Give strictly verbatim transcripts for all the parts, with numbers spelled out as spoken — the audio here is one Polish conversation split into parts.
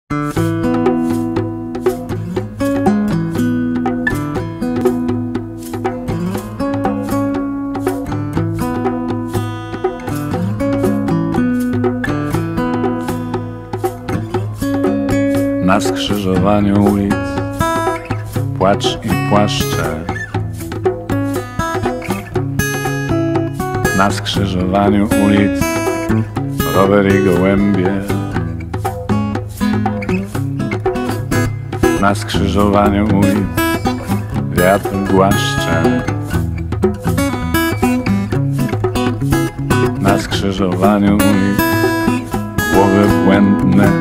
Na skrzyżowaniu ulic płacz i płaszcze. Na skrzyżowaniu ulic rower i gołębie. Na skrzyżowaniu ulic wiatr głaszcze. Na skrzyżowaniu ulic głowy błędne.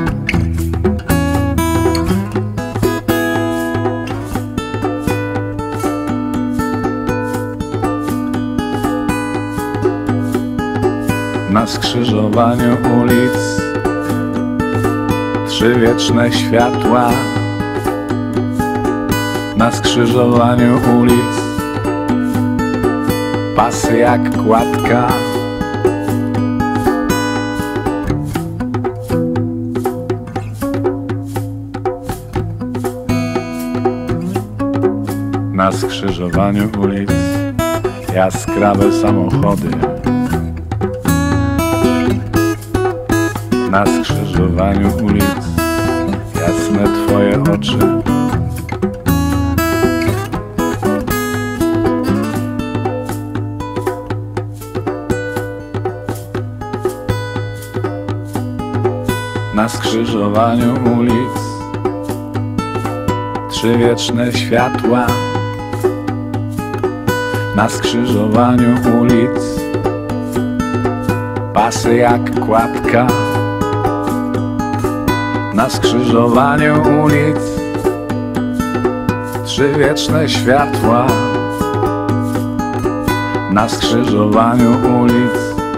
Na skrzyżowaniu ulic trzy wieczne światła. Na skrzyżowaniu ulic pasy jak kładka. Na skrzyżowaniu ulic jaskrawe samochody. Na skrzyżowaniu ulic jasne twoje oczy. Na skrzyżowaniu ulic trzy wieczne światła. Na skrzyżowaniu ulic pasy jak kładka. Na skrzyżowaniu ulic trzy wieczne światła. Na skrzyżowaniu ulic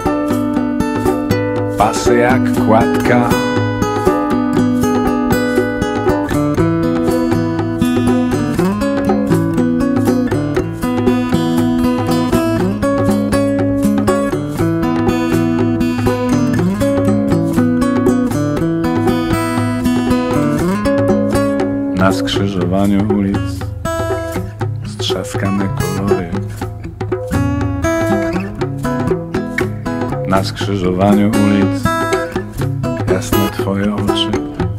pasy jak kładka. Na skrzyżowaniu ulic strzaskane kolory. Na skrzyżowaniu ulic jasne twoje oczy.